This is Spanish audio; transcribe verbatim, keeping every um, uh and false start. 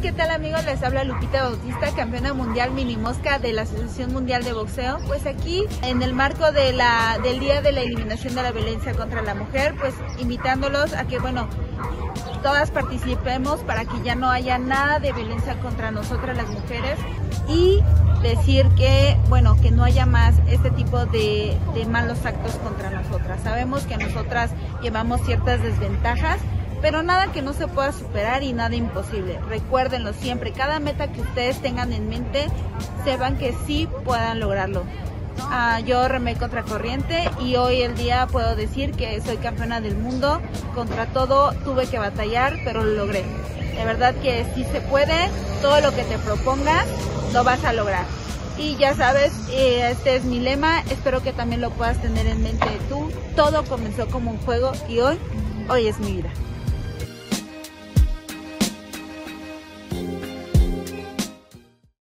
¿qué tal amigos? Les habla Lupita Bautista, campeona mundial mini mosca de la Asociación Mundial de Boxeo. Pues aquí, en el marco de la, del Día de la Eliminación de la Violencia contra la Mujer, pues invitándolos a que, bueno, todas participemos para que ya no haya nada de violencia contra nosotras las mujeres y decir que, bueno, que no haya más este tipo de, de malos actos contra nosotras. Sabemos que nosotras llevamos ciertas desventajas, pero nada que no se pueda superar y nada imposible. Recuérdenlo siempre, cada meta que ustedes tengan en mente, sepan que sí puedan lograrlo. Uh, yo remé contra corriente y hoy el día puedo decir que soy campeona del mundo. Contra todo tuve que batallar, pero lo logré. De verdad que sí se puede, todo lo que te propongas lo vas a lograr. Y ya sabes, este es mi lema, espero que también lo puedas tener en mente tú. Todo comenzó como un juego y hoy, hoy es mi vida.